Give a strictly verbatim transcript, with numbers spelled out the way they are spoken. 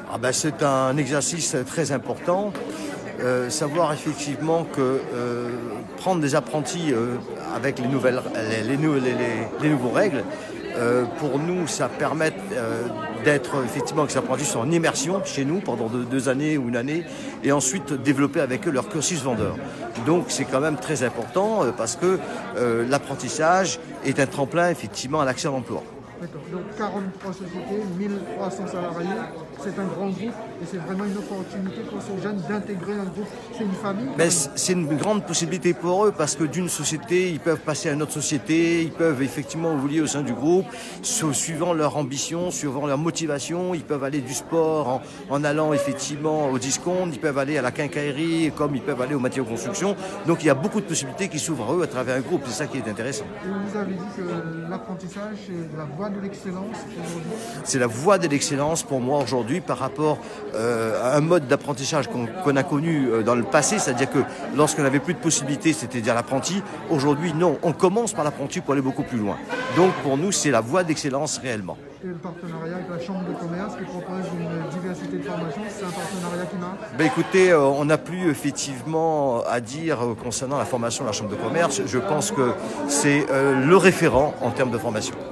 Ah ben, c'est un exercice très important. Euh, savoir effectivement que euh, prendre des apprentis euh, avec les, nouvelles, les, les, les, les, les nouveaux règles, euh, pour nous, ça permet euh, d'être effectivement que ces apprentis sont en immersion chez nous pendant deux, deux années ou une année, et ensuite développer avec eux leur cursus vendeur. Donc c'est quand même très important euh, parce que euh, l'apprentissage est un tremplin effectivement à l'accès à l'emploi. D'accord. Donc quarante-trois sociétés, mille trois cents salariés, c'est un grand groupe et c'est vraiment une opportunité pour ces jeunes d'intégrer un groupe. C'est une famille. Mais c'est une grande possibilité pour eux parce que d'une société, ils peuvent passer à une autre société, ils peuvent effectivement évoluer au sein du groupe, suivant leur ambition, suivant leur motivation. Ils peuvent aller du sport en, en allant effectivement au discount, ils peuvent aller à la quincaillerie comme ils peuvent aller aux matériaux de construction. Donc il y a beaucoup de possibilités qui s'ouvrent à eux à travers un groupe. C'est ça qui est intéressant. Et vous avez dit que l'apprentissage, c'est la voie de l'excellence aujourd'hui. C'est la voie de l'excellence pour moi aujourd'hui par rapport euh, à un mode d'apprentissage qu'on qu'on a connu euh, dans le passé, c'est-à-dire que lorsqu'on n'avait plus de possibilités, c'était dire l'apprenti. Aujourd'hui, non, on commence par l'apprenti pour aller beaucoup plus loin. Donc pour nous, c'est la voie d'excellence réellement. Et le partenariat avec la Chambre de commerce qui propose une diversité de formations, c'est un partenariat qui marche? Ben écoutez, euh, on n'a plus effectivement à dire euh, concernant la formation de la Chambre de commerce. Je pense que c'est euh, le référent en termes de formation.